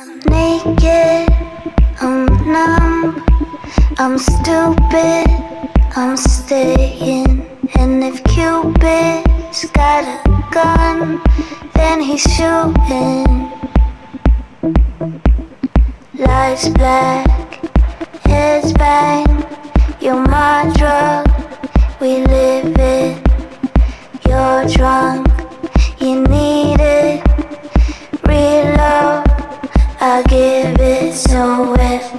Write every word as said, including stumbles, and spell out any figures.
I'm naked, I'm numb, I'm stupid, I'm staying. And if Cupid's got a gun, then he's shooting. Life's black, heads bang, you're my drug, we live it. You're drunk, you need it. Real love, I give it. So if